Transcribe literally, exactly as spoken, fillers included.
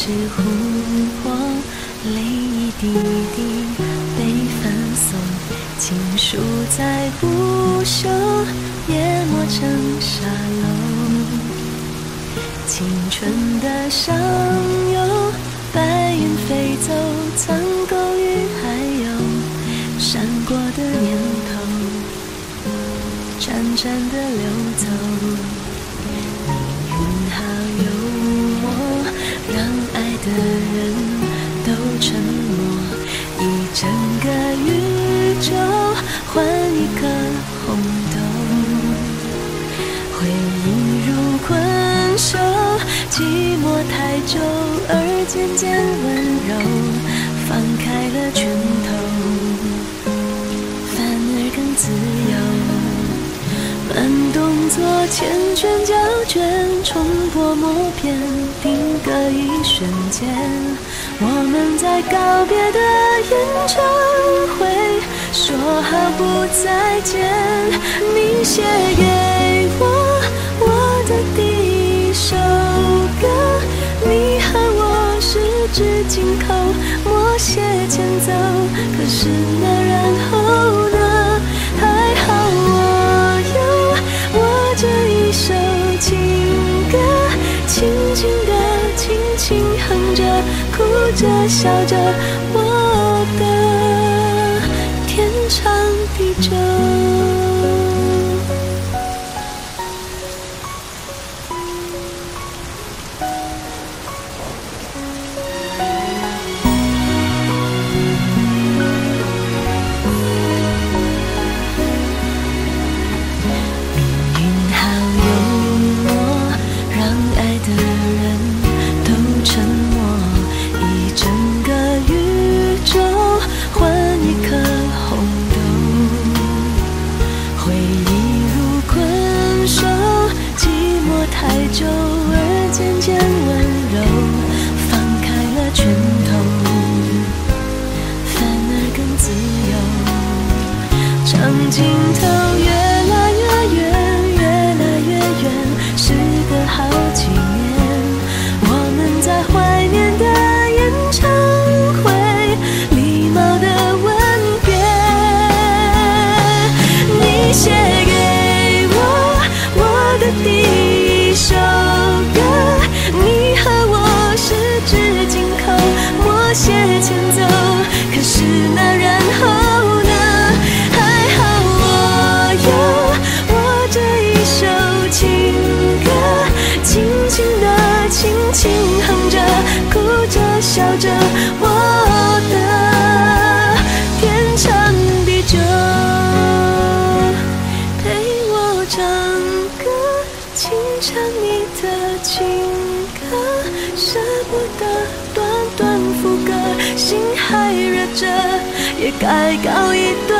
是琥珀，泪一滴滴被反送，情书再不朽，淹没成沙漏。青春的上游，白云飞走，苍狗与海鸥，闪过的念头，潺潺的流走。命运好幽默，让爱的人都沉默。一整个宇宙换一颗红豆，回忆如困兽，寂寞太久而渐渐温柔，放开了拳头，反而更自由。慢动作缱绻胶卷，重播默片，定格一瞬间。我们在告别的演唱会说好不再见。你写给我我的第一首歌，你和我十指紧扣，默写前奏。可是那然后呢？还好我有我这一首情歌，轻轻地轻轻哼着，哭着笑着，我的天长地久。镜头越来越远，越来越远，时隔好几年，我们在怀念的演唱会，礼貌的吻别。你写给我我的第一首歌，你和我十指紧扣，默写前奏。可是那然后轻轻哼着，哭着笑着，我的天长地久。陪我唱歌，轻唱你的情歌，舍不得短短副歌，心还热着，也该告一段